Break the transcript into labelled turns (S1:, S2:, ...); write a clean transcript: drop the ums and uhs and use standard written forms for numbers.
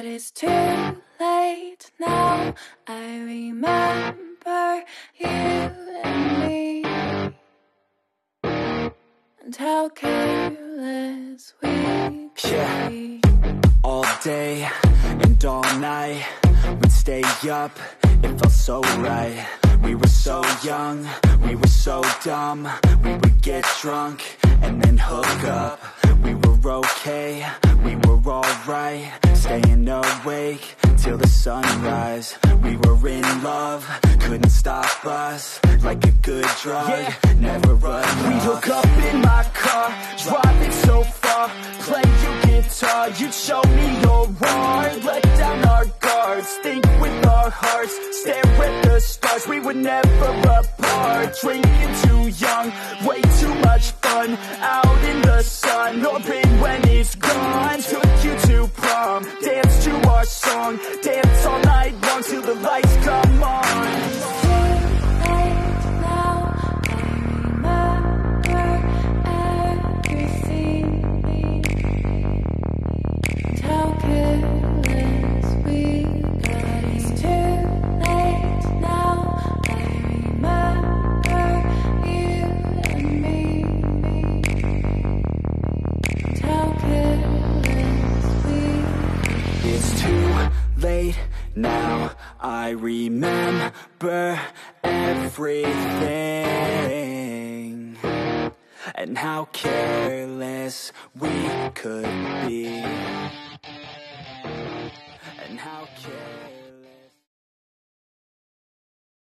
S1: it's too late now. I remember you and me, and how careless we could be.
S2: All day and all night, we'd stay up, it felt so right. We were so young, we were so dumb. We would get drunk and then hook up. We were okay, we were alright, staying awake till the sunrise. We were in love, couldn't stop us, like a good drug, never run. We'd hook up in my car, driving so far, play your guitar, you'd show me your art, let down our guards, think with our hearts, stare at the stars. We were never apart, drinking too young, way too much fun, out in the sun, open when it's gone. Took you to prom, dance to our song, dance all night long till the lights come on. Now I remember everything, and how careless we could be, and how careless.